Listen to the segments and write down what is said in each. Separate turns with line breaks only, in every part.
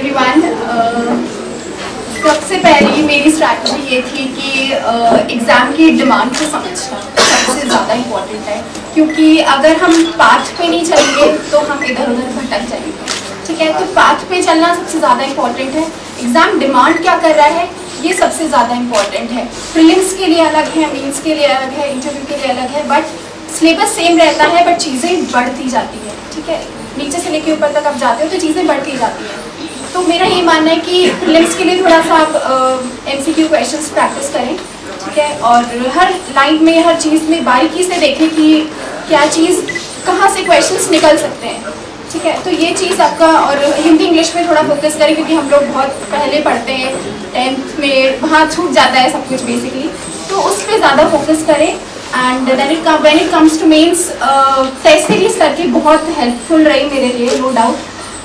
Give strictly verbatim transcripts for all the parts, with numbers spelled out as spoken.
Everyone. सबसे पहली मेरी स्ट्रैटेजी ये थी कि एग्ज़ाम की डिमांड को समझना सबसे ज़्यादा इम्पोर्टेंट है, क्योंकि अगर हम पाथ पे नहीं चलेंगे तो हम इधर उधर भटक जाएंगे। ठीक है, तो पाथ पे चलना सबसे ज़्यादा इम्पोर्टेंट है। एग्ज़ाम डिमांड क्या कर रहा है ये सबसे ज़्यादा इम्पोर्टेंट है। प्रीलिम्स के लिए अलग है, मेंस के लिए अलग है, इंटरव्यू के लिए अलग है, बट सिलेबस सेम रहता है, बट चीज़ें बढ़ती जाती हैं। ठीक है, नीचे से लेके ऊपर तक आप जाते हो तो चीज़ें बढ़ती जाती हैं। तो मेरा ये मानना है कि प्रीलिम्स के लिए थोड़ा सा आप एमसीक्यू क्वेश्चंस प्रैक्टिस करें। ठीक है, और हर लाइन में हर चीज़ में बारीकी से देखें कि क्या चीज़ कहाँ से क्वेश्चंस निकल सकते हैं। ठीक है, तो ये चीज़ आपका, और हिंदी इंग्लिश में थोड़ा फोकस करें, क्योंकि हम लोग बहुत पहले पढ़ते हैं टेंथ में, वहाँ छूट जाता है सब कुछ बेसिकली, तो उस पर ज़्यादा फोकस करें। And then it come when it comes to mains, test series करके बहुत हेल्पफुल रही मेरे लिए, नो डाउट।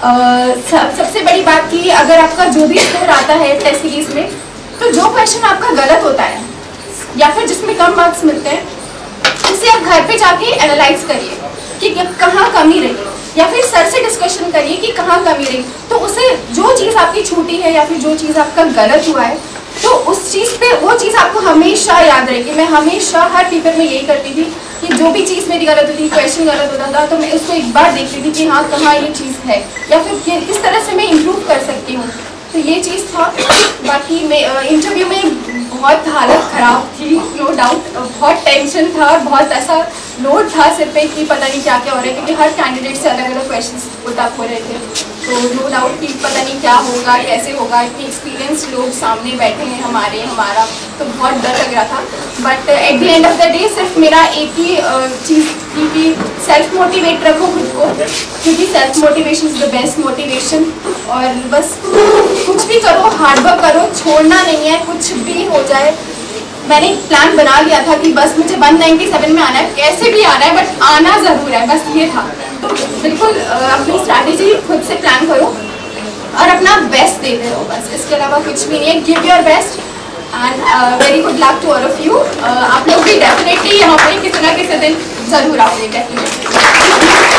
सब, सबसे बड़ी बात कि अगर आपका जो भी स्कोर आता है टेस्ट सीरीज में, तो जो क्वेश्चन आपका गलत होता है या फिर जिसमें कम मार्क्स मिलते हैं, उसे आप घर पे जाके एनालाइज करिए कि कहाँ कमी रही, या फिर सर से डिस्कशन करिए कि कहाँ कमी रही। तो उसे जो चीज़ आपकी छूटी है या फिर जो चीज़ आपका गलत हुआ है, तो उस चीज़ पे वो चीज़ आपको हमेशा याद रहेगी। मैं हमेशा हर पेपर में यही करती थी कि जो भी चीज़ मेरी गलत होती, क्वेश्चन गलत होता था, तो मैं उसको एक बार देखती थी कि हाँ कहाँ ये चीज़ है, या फिर किस तरह से मैं इम्प्रूव कर सकती हूँ। तो ये चीज़ था। बाकी मैं इंटरव्यू में बहुत हालत ख़राब थी, नो डाउट। बहुत टेंशन था और बहुत ऐसा लोड था सिर पे कि पता नहीं क्या क्या हो रहा है, क्योंकि हर कैंडिडेट से अलग अलग क्वेश्चंस पुट अप हो रहे थे। तो नो डाउट कि पता नहीं क्या होगा, कैसे होगा, इतने एक्सपीरियंस लोग सामने बैठे हैं हमारे हमारा तो बहुत डर लग रहा था। But at the end of the day सिर्फ मेरा एक ही चीज़ थी कि सेल्फ मोटिवेट रखो खुद को, क्योंकि self motivation is the best motivation. और बस कुछ भी करो, हार्डवर्क करो, छोड़ना नहीं है, कुछ भी हो जाए। मैंने प्लान बना लिया था कि बस मुझे वन नाइन्टी सेवन में आना है, कैसे भी आना है, बट आना ज़रूर है, बस ये था। तो बिल्कुल अपनी स्ट्रैटेजी खुद से प्लान करो और अपना बेस्ट देते रहो, बस इसके अलावा कुछ भी नहीं है। Give your best and very good luck to all of you. आप लोग भी डेफिनेटली यहाँ पे किसी ना किसी दिन ज़रूर आओगे, डेफिनेटली।